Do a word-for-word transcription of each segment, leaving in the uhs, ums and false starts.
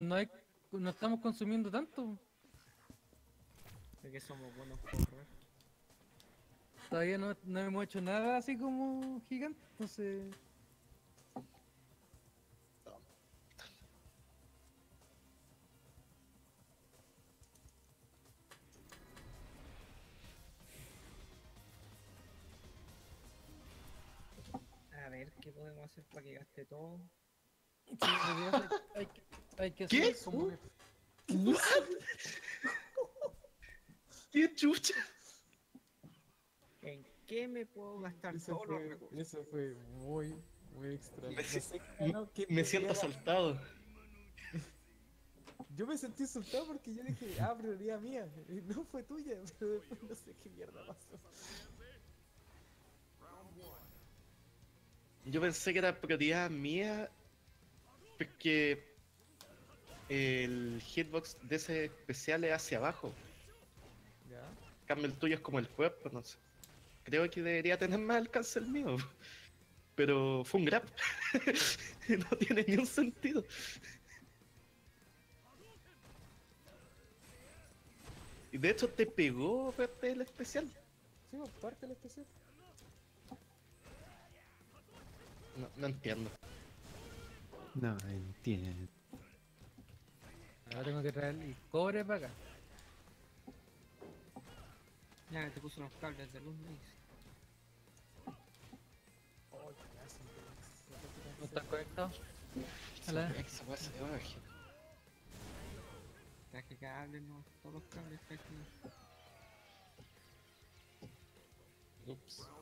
no hay, no estamos consumiendo tanto. Es que somos buenos por correr. Todavía no, no hemos hecho nada así como gigante, entonces. A ver, ¿qué podemos hacer para que gaste todo? Sí, en realidad hay, hay que, hay que hacer ¿Qué? eso, como que- ¿What? ¿Qué chucha? ¿En qué me puedo gastar Eso todos los fue, recursos? eso fue muy, muy extraño. Me, No si- sé qué me- ganó, qué me siento mierda. asaltado. Yo me sentí insultado porque yo dije, ah, prioridad mía. Y no fue tuya, pero después no sé qué mierda pasó. Yo pensé que era prioridad mía porque el hitbox de ese especial es hacia abajo. Ya. En cambio el tuyo es como el cuerpo, no sé. Creo que debería tener más alcance el mío. Pero fue un grab. No tiene ni un sentido. Y de hecho te pegó Pepe, el especial. Sí, pues, parte del especial. No, no entiendo. No entiendo. Ahora tengo que traer el cobre para acá. Ya, te puse unos cables de luz, Mace. Oh, casi. ¿No estás conectado? Hola. Esa weá se va a bajar. Traje cables, no, todos los cables traje. Ups.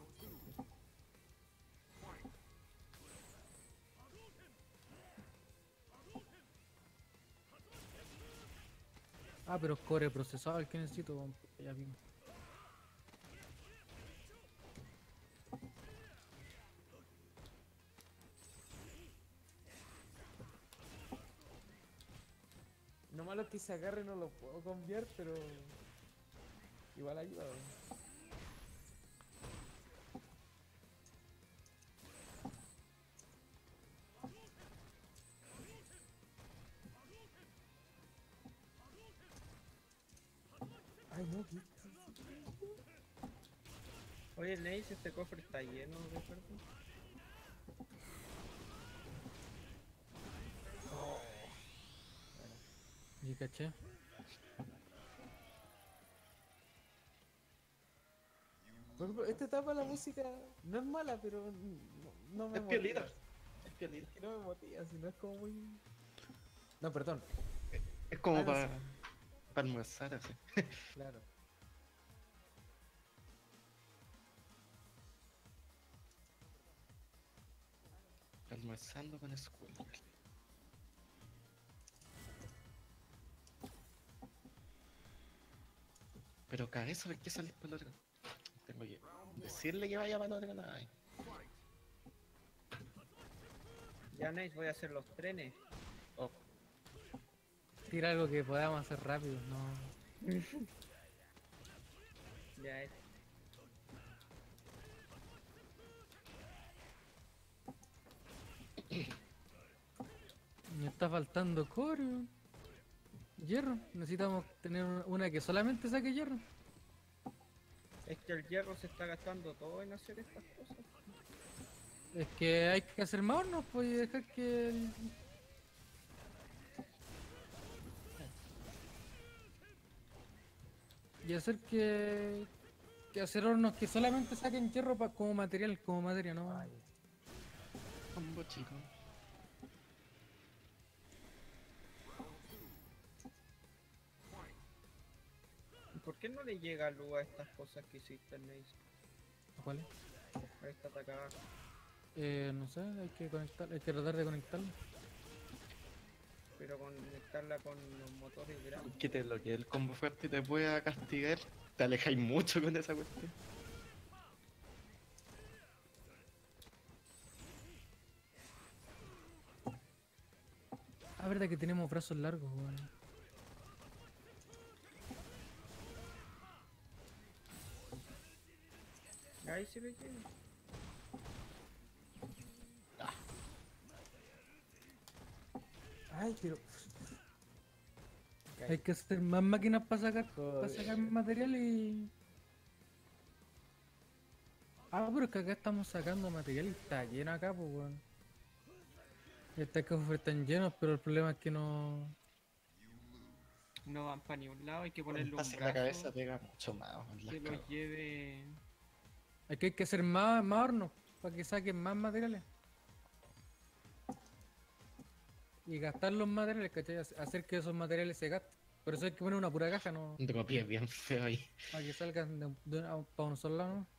Ah, pero es cobre procesado el que necesito. Ya vimos. No malo que se agarre no lo puedo cambiar, pero igual ayuda. weón. Ay, no, ¿qué? Oye, Nace, este cofre está lleno de cartas. Y caché. Por ejemplo, esta etapa la música no es mala, pero no, no me Es motiva. piolita. Es piolita. Que no me motiva, sino es como muy... No, perdón. Es como Ah, no para sé. para almorzar así. Claro. Almorzando con escuela. Pero cabeza, ¿por qué salís por el otro? Tengo que decirle que vaya para el otro lado. Ya, Nace, voy a hacer los trenes. Oh, Tira algo que podamos hacer rápido, no. Ya es. Me está faltando cobre. weón. Hierro. Necesitamos tener una- una que solamente saque hierro. Es que el hierro se está gastando todo en hacer estas cosas. Es que hay que hacer más hornos, pues, y dejar que el- y hacer que que hacer hornos que solamente saquen hierro pa- como material, como materia, ¿no? combo chico. ¿Y por qué no le llega luz a estas cosas que hiciste, Nace? ¿Cuál es? A esta atacada. Eh, no sé, hay que conectar, hay que tratar de conectarlo. Pero conectarla con los motores grandes. Que te bloquee el combo fuerte y te pueda castigar. Te alejáis mucho con esa cuestión. Ah, verdad que tenemos brazos largos, weón. Ahí sí le llega. Ay, pero... Hay que hacer más máquinas para sacar, para sacar Joder. material y... Ah, pero es que acá estamos sacando material y está lleno acá, pues weón. Estas cofres están llenos, pero el problema es que no... No van para ni un lado, hay que Con ponerle un pase en la brazo cabeza pega mucho más. weón, las que cago. los lleve. Es que hay que hacer más, más hornos para que saquen más materiales. Y gastar los materiales, ¿cachai? Hac- Hacer que esos materiales se gasten. Por eso hay que poner una pura caja, ¿no? Tengo pies bien feo ahí. Para que salgan de, de, para un solo lado, ¿no?